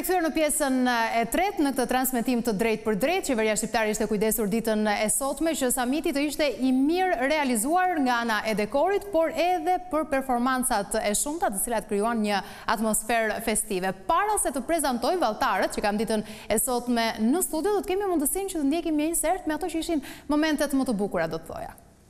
Rikthyer në pjesën e tretë në këtë transmetim të drejtë për drejtë, qeveria shqiptare ishte kujdesur ditën e sotme që samiti të ishte i mirë realizuar nga ana e dekorit, por edhe për performancat e shumta të cilat krijuan një atmosferë festive. Para se të prezantoj valltarët që kanë ditën e sotme në studio, do të kemi mundësinë që të ndjekim një insert me ato që ishin momentet më të bukura, do të thoja.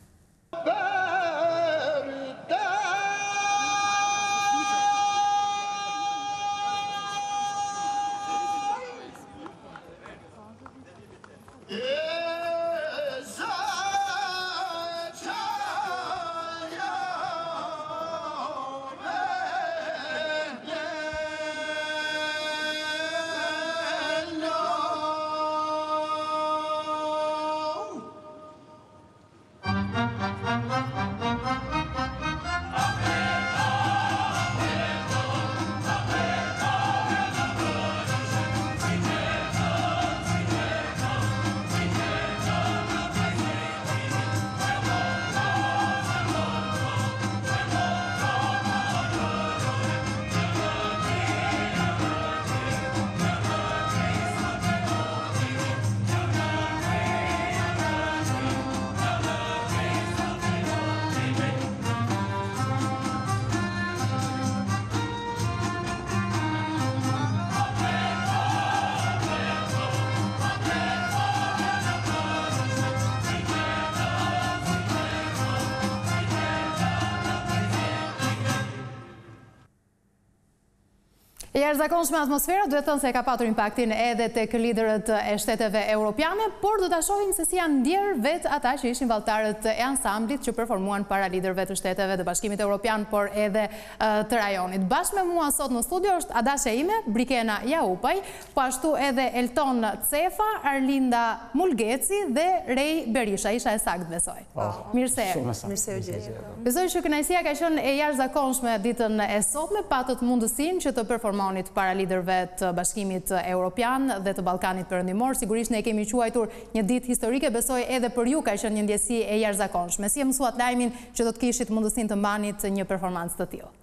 E jashtëzakonshme atmosfera, duhet thënë se ka patur impaktin edhe tek liderët e shteteve europiane, por do ta shohim se si janë ndjer vetë ata që ishin valltarët e ansamblit që performuan para liderëve të shteteve të Bashkimit Evropian, por edhe të rajonit. Bashkë me mua sot në studio është Adashe Ime, Brikena Jaupaj, po ashtu edhe Elton Cefa, Arlinda Mulgeci dhe Rej Berisha. Isha e saktë, besoj. Mirë se erdhi. Besoj që kënaqësia ka qenë e jashtëzakonshme ditën e sotme, patët mundësinë që të performonit para liderëve të Bashkimit Evropian dhe të Ballkanit Perëndimor. Sigurisht ne kemi quajtur një ditë historike, besoj edhe për ju ka qenë një ndjesi e jashtëzakonshme. Si e mësuat lajmin që do të kishit mundësinë të mbanit një performancë të tillë?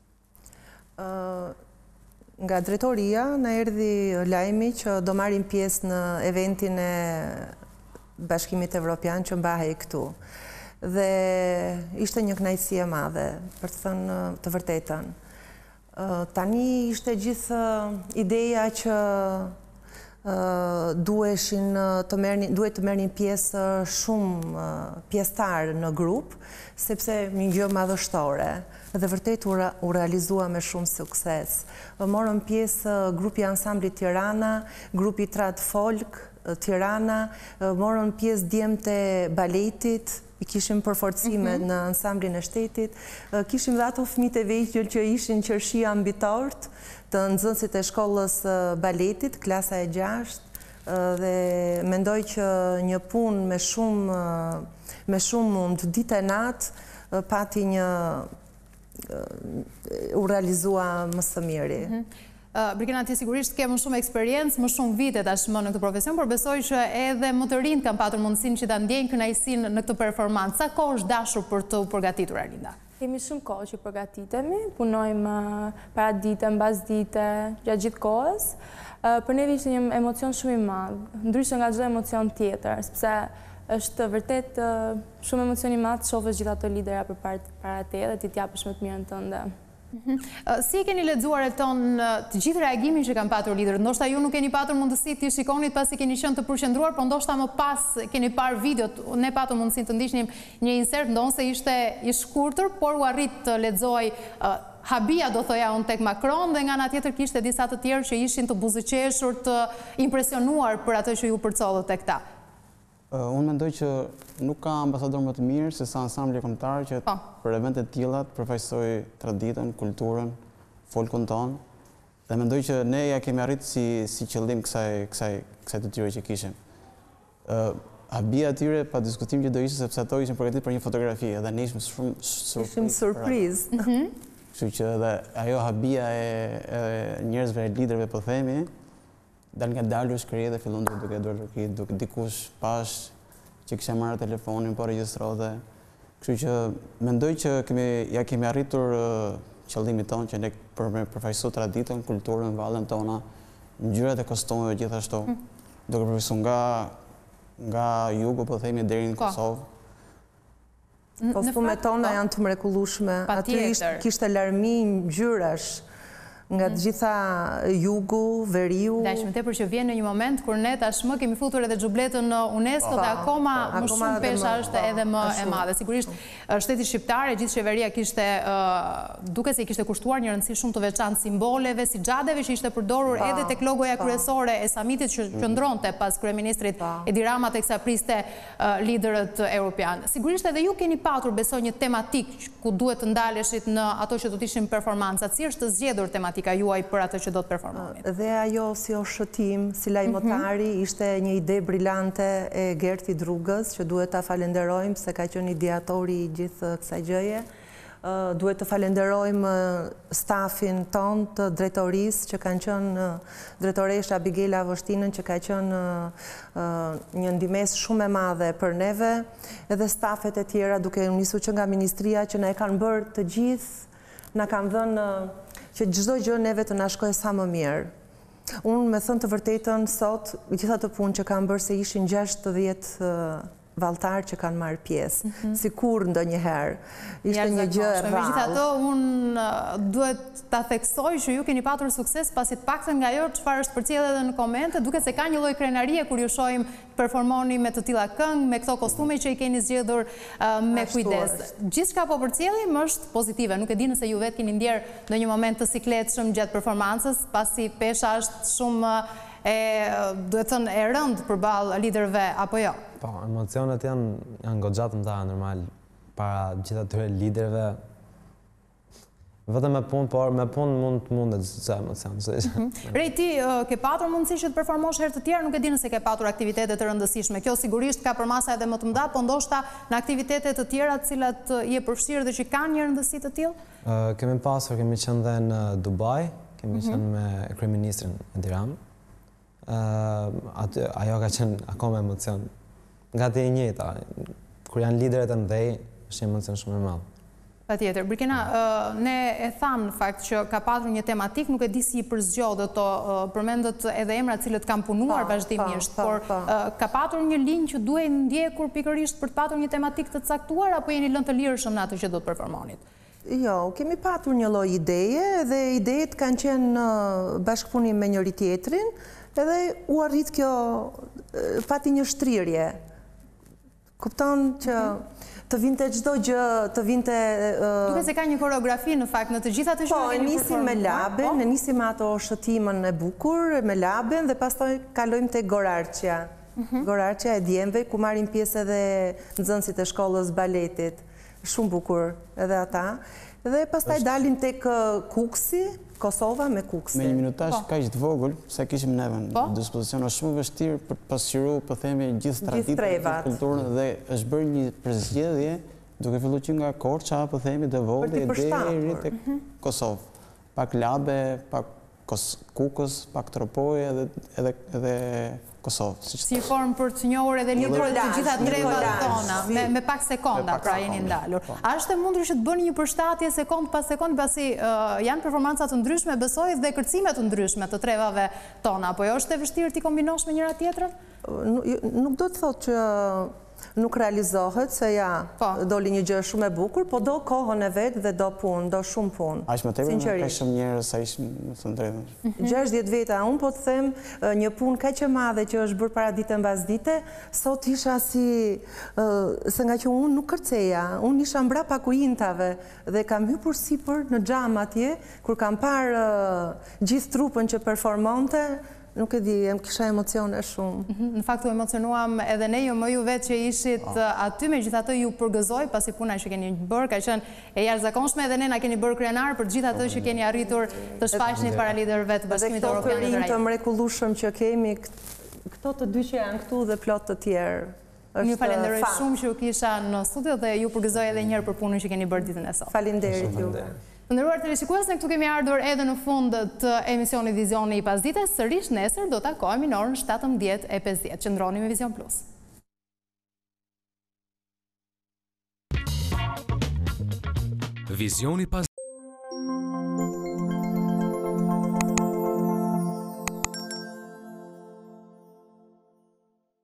Nga drejtoria na erdhi lajmi që do marrim pjesë në eventin e Bashkimit Evropian që mbahej këtu. Dhe ishte një kënaqësi e madhe, për të thënë të vërtetën. Tani ishte gjithë ideja që duhet të merrnin pjesë shumë pjesëtarë në grup, sepse një gjë madhështore dhe vërtet u realizua me shumë sukses. Morën pjesë grupi Ansamblit Tirana, grupi Trad Folk Tirana, morën pjesë djemtë e baletit, i kishim përforcime në ansamblin e shtetit, kishim dhe ato fëmijët e vegjël që ishin qershia mbi tort të nxënësit e shkollës baletit, klasa e 6, dhe mendoj që një punë me shumë mund, ditë e natë, pati u realizua më së miri. Brikena, ti sigurisht ke më shumë eksperiencë, më shumë vite tashmë në këtë profesion, por besoj që edhe më të rinjt kanë patur mundësinë që ta ndjejnë kënaqësinë në këtë performancë. Sa kohë është dashur për të përgatitur, Arlinda? Kemi shumë kohë që përgatitemi, punojmë para dite, mbas dite, gjatë gjithë kohës. Për neve ishte një emocion shumë i madh, ndryshe nga çdo emocion tjetër, sepse është vërtet shumë emocion i madh të shohësh gjithë ato lidera përpara teje dhe ti t'japësh më të mirën tënde. Si e keni lexuar Elton të gjithë reagimin që kanë patur liderët? Ndoshta ju nuk keni patur mundësi të shikonit pasi keni qenë të përqendruar, por ndoshta më pas keni parë videot, ne patëm mundësinë të ndiqnim një insert, ndonse ishte i shkurtër, por u arrit të lexoj habia, do thoja unë, tek Macron, dhe nga ana tjetër kishte disa të tjerë që ishin të buzëqeshur, të impresionuar për atë që ju përcollët tek ta. Unë mendoj që nuk ka ambasador më të mirë se sa ansambli kombëtar që për eventet tilla të përfaqësoj traditën, kulturën, folkun tonë. Dhe mendoj që ne ja kemi arritur si qëllim kësaj detyre që kishim. Habia e tyre pa diskutim që do ishte sepse ato ishin përgatitur për një fotografi dhe ne ishim surprizë. Kështu që edhe ajo habia e njerëzve, liderëve po themi, dal nga dalë shkri dhe fillon duke dorë duke dikush pash që kishte marrë telefonin po regjistronte. Kështu që mendoj që kemi arritur qëllimin tonë që ne përfaqësojmë traditën, kulturën, vallën tona ngjyrat e kostumeve gjithashtu, duke përfaqësuar nga jugu, po themi, deri në Kosovë. Kostumet tona janë të mrekullueshme. Aty kishte larmi ngjyrash nga të gjitha jugu, veriu. Dashmë tepër që vjen në një moment kur ne tashmë kemi futur edhe xhubletën në UNESCO dhe akoma më shumë pesha është edhe më e madhe. Sigurisht shteti shqiptar e gjithë qeveria kishte duke se i kishte kushtuar një rëndësi shumë të veçantë simboleve si xhadeve që ishte përdorur edhe tek logoja kryesore e samitit që qëndronte pas kryeministrit Edi Rama teksa priste liderët europian. Sigurisht edhe ju keni patur besoj një tematik ku duhet të ndaleshit në ato që do të ishin performancat. Si është zgjedhur tematika juaj për atë që do të performonit? Dhe ajo si o shëtim, si lajmëtari, ishte një ide brillante e Gerti Drugës, që duhet ta falenderojmë se ka qenë ideatori i gjithë kësaj gjëje. Duhet të falenderojmë stafin ton të drejtorisë që kanë qenë drejtoresha Abigaila Avështinën që ka qenë një ndihmes shumë e madhe për neve, edhe stafet e tjera duke nisur që nga ministria që na e kanë bërë të gjithë, na kanë dhënë që çdo gjë neve të na shkojë sa më mirë. Unë me thënë të vërtetën sot, gjitha të punë që kanë bërë se ishin 60 vallëtarë që kanë marrë pjesë, si kur ndonjëherë. Ishte një gjë e rrallë. Megjithatë, unë duhet ta theksoj që ju keni patur sukses pasi të paktën nga ajo çfarë është përcjellë edhe në komente, duke se ka një lloj krenarie kur ju shohim performoni me të tilla këngë, me këto kostume që i keni zgjedhur me kujdes. Gjithçka po përcjellim është pozitive. Nuk e di nëse ju vetë keni ndjerë në një moment të sikletshëm gjatë performancës, pasi pesha është shumë duhet thënë e rëndë përballë liderëve apo jo? Po, emocionet janë goxha të mëdha normal para gjithë atyre liderëve. Vetëm me punë, por me punë mundet çdo emocion. Rej, ti ke patur mundësi që të performosh herë të tjera, nuk e di nëse ke patur aktivitete të rëndësishme. Kjo sigurisht ka për masa edhe më të mëdha, po ndoshta në aktivitete të tjera të cilat i e përfshirë dhe që kanë një rëndësi të tillë? Kemi pasur, kemi qenë dhe në Dubai, kemi qenë me kryeministrin Edi Rama. Ajo ka qenë akoma emocion. Nga të e njëjta, kur janë liderët e mëdhej, është një emocion shumë i madh. Patjetër. Brikina, ne e thamë në fakt që ka patur një tematik, nuk e di si i përzgjodhe to, përmendët edhe emra cilët kanë punuar vazhdimisht, por ka patur një linjë që duhet ndjekur pikërisht për të patur një tematik të caktuar, apo jeni lënë të lirshëm në atë që do të performonit? Jo, kemi patur një lloj ideje dhe idejet kanë qenë bashkëpunim me njëri tjetrin, edhe u arrit kjo pati një shtrirje. Kupton që të vinte çdo gjë, të vinte duke se ka një koreografi në fakt në të gjitha të shëndet. Po, nisim me laben, ne nisim ato shëtimën e bukur me laben dhe pastaj kalojmë te Gorarçja. Gorarçja e djemve ku marrin pjesë edhe nxënësit e shkollës baletit. Shumë bukur edhe ata. Dhe pastaj dalim tek Kuksi, Kosova me Kuksi. Me një minutash kaq të vogël, se kishim neve në dispozicion, është shumë vështirë për të pasqyruar, po themi, gjithë traditën, kulturën dhe është bërë një përzgjedhje duke filluar që nga Korça, po themi, Devolli deri tek Kosovë. Pak labe, pak Kukës, pak Tropoj edhe Kosovë. Si formë për të njohur edhe liderët të gjitha trevat tona, me pak sekonda, pra jeni ndalur. A është e mundur që të bëni një përshtatje sekond pas sekond, pasi janë performanca të ndryshme, besoj, dhe kërcime të ndryshme të trevave tona, apo jo është e vështirë ti kombinosh me njëra tjetrën? Nuk do të thotë që nuk realizohet, se doli një gjë shumë e bukur, po do kohën e vetë dhe do punë, do shumë punë. Aq më tepër ka shumë njerëz sa ishim në të drejtën. 60 veta, unë po të them një punë kaq e madhe që është bërë para dite mbas dite, sot isha si se nga që unë nuk kërceja, unë isha mbrapa kujintave dhe kam hyrë sipër në xham atje, kur kam parë gjithë trupën që performonte. Nuk e di, kisha emocione shumë. Në fakt u emocionuam edhe ne, jo më ju vetë që ishit aty, megjithatë ju përgëzoj, pasi puna që keni bërë, ka qenë e jashtëzakonshme, edhe ne na keni bërë krenar për gjithë ato që keni arritur të shfaqni para liderëve të Bashkimit Evropian të Rajit. Dhe këto të mrekullueshëm që kemi, këto të dy që janë këtu dhe plot të tjerë. Ju falenderoj shumë që u kisha në studio dhe ju përgëzoj edhe njëherë për punën që keni bërë ditën e sot. Faleminderit ju. Të nderuar teleshikues, ne këtu kemi ardhur edhe në fund të emisionit Vizioni i pasdites. Sërish nesër do takohemi në orën 17:50. Qëndroni me Vizion Plus. Vizioni pas